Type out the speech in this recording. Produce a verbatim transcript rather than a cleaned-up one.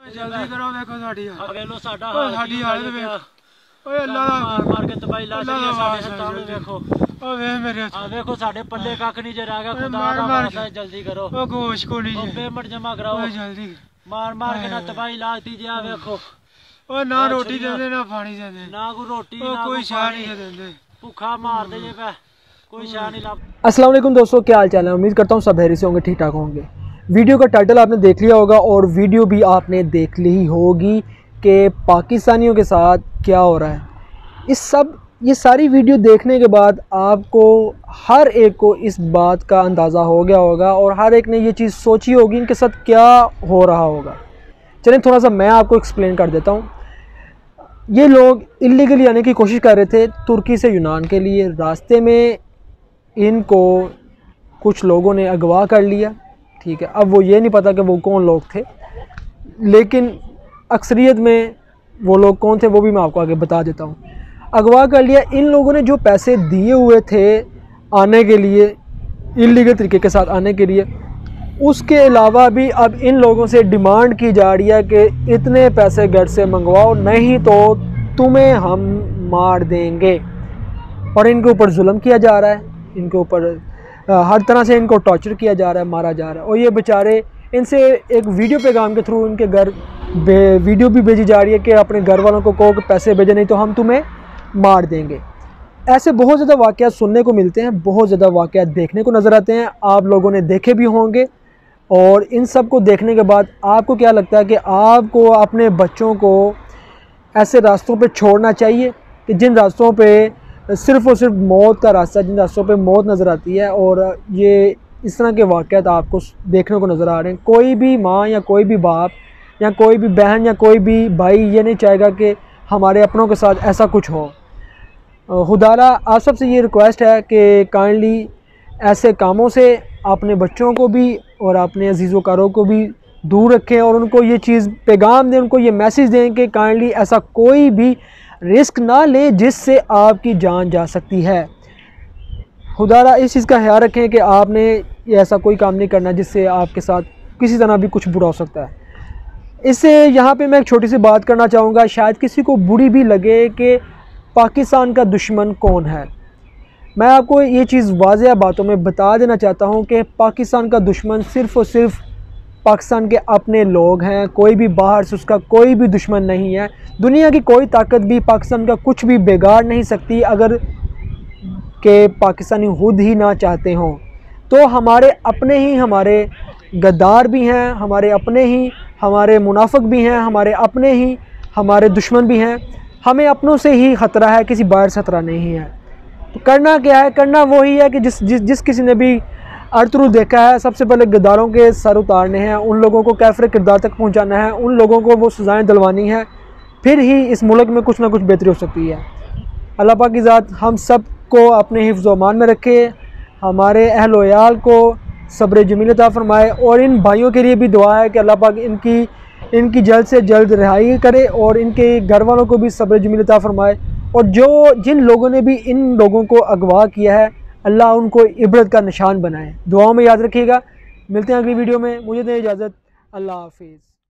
जल्दी करो देखो साडी हाल वे लो साडा हाल साडी हालत वेख ओए अल्लाह दा मार मार के तबाही ला छड़ी साडे हत्थां नु देखो ओ वे मेरे आ देखो साडे पल्ले कख नहीं जे रह गया खुदा दा वास्ता जल्दी करो ओ गोश को नहीं ओ पेमेंट जमा कराओ ओ जल्दी मार मार के ना तबाही लाती जे आ देखो ओ ना रोटी देंदे ना पानी देंदे ना कोई रोटी ना कोई शाह नहीं देंदे भूखा मार दे जे पे कोई शाह नहीं ला। अस्सलाम वालेकुम दोस्तों, क्या हाल चाल है। उम्मीद करता हूँ सब हैरी से होंगे, ठीक ठाक होंगे। वीडियो का टाइटल आपने देख लिया होगा और वीडियो भी आपने देख ली होगी कि पाकिस्तानियों के साथ क्या हो रहा है। इस सब ये सारी वीडियो देखने के बाद आपको हर एक को इस बात का अंदाज़ा हो गया होगा और हर एक ने ये चीज़ सोची होगी इनके साथ क्या हो रहा होगा। चलें थोड़ा सा मैं आपको एक्सप्लेन कर देता हूँ। ये लोग इलीगली आने की कोशिश कर रहे थे तुर्की से यूनान के लिए। रास्ते में इनको कुछ लोगों ने अगवा कर लिया, ठीक है। अब वो ये नहीं पता कि वो कौन लोग थे, लेकिन अक्सरियत में वो लोग कौन थे वो भी मैं आपको आगे बता देता हूँ। अगवा कर लिया। इन लोगों ने जो पैसे दिए हुए थे आने के लिए, इलीगल तरीके के साथ आने के लिए, उसके अलावा भी अब इन लोगों से डिमांड की जा रही है कि इतने पैसे घर से मंगवाओ नहीं तो तुम्हें हम मार देंगे। और इनके ऊपर जुल्म किया जा रहा है, इनके ऊपर हर तरह से इनको टॉर्चर किया जा रहा है, मारा जा रहा है। और ये बेचारे, इनसे एक वीडियो पैगाम के थ्रू इनके घर वीडियो भी भेजी जा रही है कि अपने घर वालों को कहो कि पैसे भेजे नहीं तो हम तुम्हें मार देंगे। ऐसे बहुत ज़्यादा वाक़यात सुनने को मिलते हैं, बहुत ज़्यादा वाक़यात देखने को नज़र आते हैं। आप लोगों ने देखे भी होंगे। और इन सब को देखने के बाद आपको क्या लगता है कि आपको अपने बच्चों को ऐसे रास्तों पे छोड़ना चाहिए कि जिन रास्तों पे सिर्फ़ और सिर्फ मौत का रास्ता, जिन रास्तों पे मौत नज़र आती है। और ये इस तरह के वाक़यात आपको देखने को नज़र आ रहे हैं। कोई भी माँ या कोई भी बाप या कोई भी बहन या कोई भी भाई ये नहीं चाहेगा कि हमारे अपनों के साथ ऐसा कुछ हो। खुदारा आप सबसे ये रिक्वेस्ट है कि काइंडली ऐसे कामों से अपने बच्चों को भी और अपने अजीज़ोकारों को भी दूर रखें और उनको ये चीज़ पैगाम दें, उनको ये मैसेज दें कि काइंडली ऐसा कोई भी रिस्क ना ले जिससे आपकी जान जा सकती है। खुदारा इस चीज़ का ख्याल रखें कि आपने ऐसा कोई काम नहीं करना जिससे आपके साथ किसी तरह भी कुछ बुरा हो सकता है। इससे यहाँ पे मैं एक छोटी सी बात करना चाहूँगा, शायद किसी को बुरी भी लगे कि पाकिस्तान का दुश्मन कौन है। मैं आपको ये चीज़ वाज़ेह बातों में बता देना चाहता हूँ कि पाकिस्तान का दुश्मन सिर्फ़ और सिर्फ पाकिस्तान के अपने लोग हैं। कोई भी बाहर से उसका कोई भी दुश्मन नहीं है। दुनिया की कोई ताकत भी पाकिस्तान का कुछ भी बिगाड़ नहीं सकती अगर के पाकिस्तानी खुद ही ना चाहते हों। तो हमारे अपने ही हमारे गद्दार भी हैं, हमारे अपने ही हमारे मुनाफिक भी हैं, हमारे अपने ही हमारे दुश्मन भी हैं। हमें अपनों से ही ख़तरा है, किसी बाहर से ख़तरा नहीं है। तो करना क्या है? करना वही है कि जिस जिस जिस किसी ने भी अर्तुरुल देखा है, सबसे पहले गद्दारों के सर उतारने हैं, उन लोगों को कैफरे किरदार तक पहुंचाना है, उन लोगों को वो सज़ाएं दिलवानी है, फिर ही इस मुल्क में कुछ ना कुछ बेहतरी हो सकती है। अल्लाह पाक की ज़ात हम सब को अपने हिफ्ज़ व अमान में रखे, हमारे अहल व याल को सब्र जमील अता फरमाए। और इन भाइयों के लिए भी दुआ है कि अल्लाह पाक इनकी इनकी जल्द से जल्द रिहाई करे और इनके घर वालों को भी सब्र जमील अता फरमाए। और जो जिन लोगों ने भी इन लोगों को अगवा किया है, अल्लाह उनको इबरत का निशान बनाए। दुआओं में याद रखिएगा। मिलते हैं अगली वीडियो में। मुझे दें इजाज़त। अल्लाह हाफिज़।